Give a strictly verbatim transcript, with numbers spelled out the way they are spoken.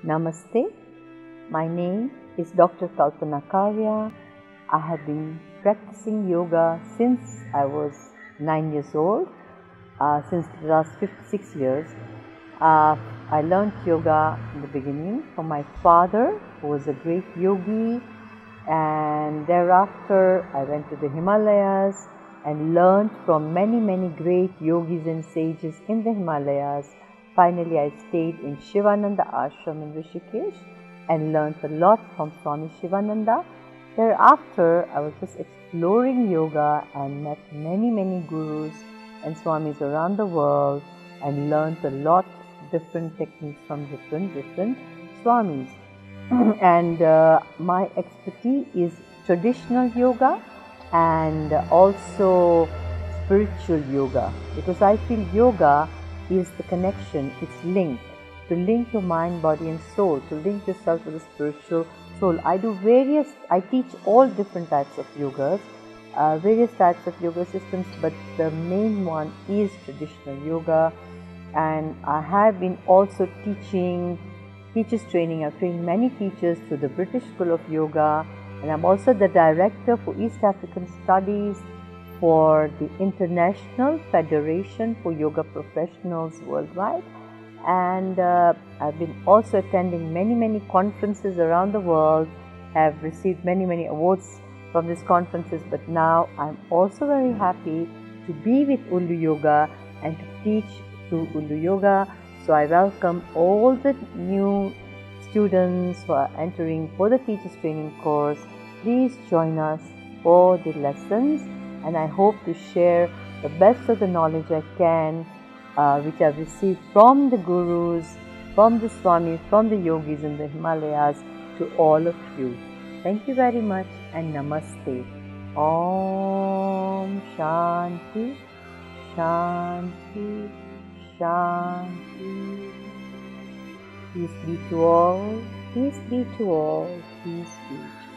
Namaste. My name is Doctor Kalpana Karya. I have been practicing yoga since I was nine years old, uh, since the last fifty-six years. Uh, I learned yoga in the beginning from my father, who was a great yogi, and thereafter I went to the Himalayas and learned from many, many great yogis and sages in the Himalayas. Finally, I stayed in Shivananda Ashram in Rishikesh and learned a lot from Swami Shivananda. Thereafter, I was just exploring yoga and met many, many gurus and swamis around the world and learned a lot of different techniques from different, different swamis. and uh, my expertise is traditional yoga and also spiritual yoga, because I feel yoga is the connection, it's linked, to link your mind, body and soul, to link yourself to the spiritual soul. I do various, I teach all different types of yogas, uh, various types of yoga systems, but the main one is traditional yoga. And I have been also teaching, teachers training. I've trained many teachers through the British School of Yoga, and I'm also the director for East African Studies for the International Federation for Yoga Professionals Worldwide. And uh, I've been also attending many, many conferences around the world, have received many, many awards from these conferences, but now I'm also very happy to be with Ullu Yoga and to teach through Ullu Yoga. So I welcome all the new students who are entering for the Teachers Training course. Please join us for the lessons, and I hope to share the best of the knowledge I can, uh, which I've received from the gurus, from the swamis, from the yogis in the Himalayas, to all of you. Thank you very much, and Namaste. Om Shanti, Shanti, Shanti. Peace be to all, peace be to all, peace be to all.